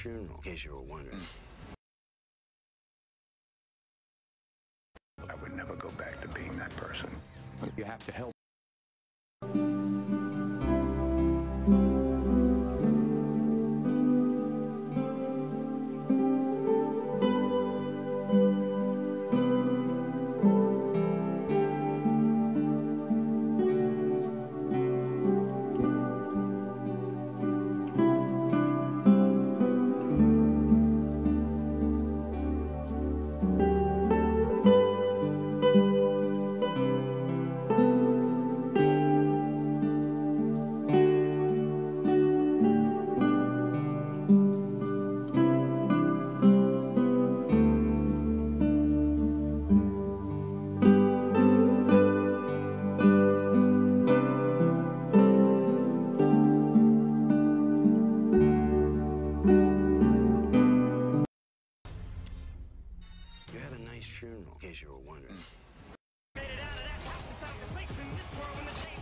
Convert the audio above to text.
funeral, in case you were wondering. I would never go back to being that person. You have to help. You had a nice funeral, in case you were wondering. Made it out of that house and found a place in this world when the day